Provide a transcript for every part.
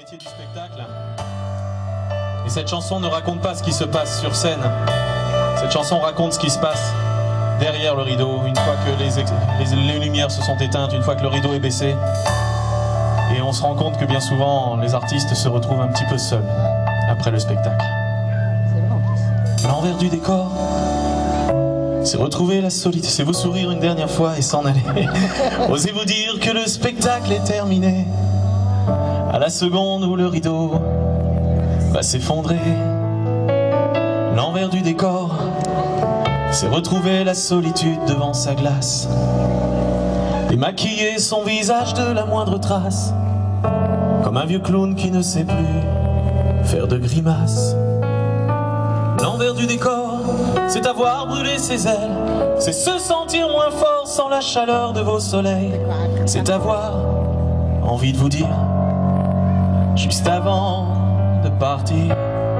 métier du spectacle. Et cette chanson ne raconte pas ce qui se passe sur scène. Cette chanson raconte ce qui se passe derrière le rideau, une fois que les lumières se sont éteintes, une fois que le rideau est baissé. Et on se rend compte que bien souvent, les artistes se retrouvent un petit peu seuls après le spectacle. L'envers du décor, c'est retrouver la solitude, c'est vous sourire une dernière fois et s'en aller. Osez-vous dire que le spectacle est terminé à la seconde où le rideau va s'effondrer. L'envers du décor, c'est retrouver la solitude devant sa glace, démaquiller son visage de la moindre trace, comme un vieux clown qui ne sait plus faire de grimaces. L'envers du décor, c'est avoir brûlé ses ailes, c'est se sentir moins fort sans la chaleur de vos soleils, c'est avoir envie de vous dire, juste avant de partir,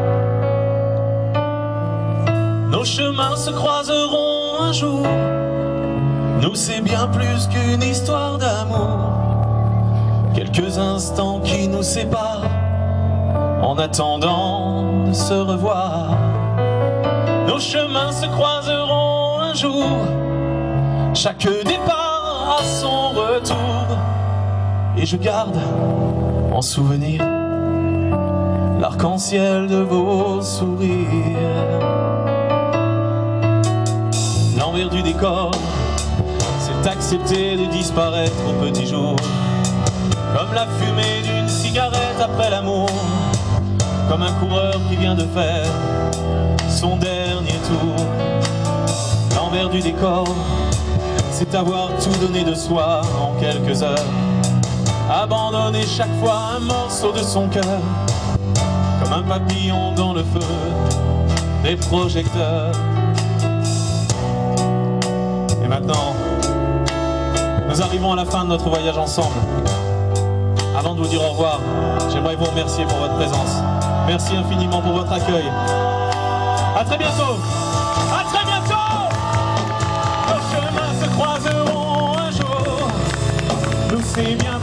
nos chemins se croiseront un jour. Nous c'est bien plus qu'une histoire d'amour, quelques instants qui nous séparent en attendant de se revoir. Nos chemins se croiseront un jour, chaque départ a son retour. Et je garde en souvenir l'arc-en-ciel de vos sourires. L'envers du décor, c'est accepter de disparaître au petit jour, comme la fumée d'une cigarette après l'amour, comme un coureur qui vient de faire son dernier tour. L'envers du décor, c'est avoir tout donné de soi en quelques heures, abandonner chaque fois un morceau de son cœur, comme un papillon dans le feu des projecteurs. Et maintenant, nous arrivons à la fin de notre voyage ensemble. Avant de vous dire au revoir, j'aimerais vous remercier pour votre présence. Merci infiniment pour votre accueil. À très bientôt. À très bientôt. Nos chemins se croiseront un jour. Nous c'est bien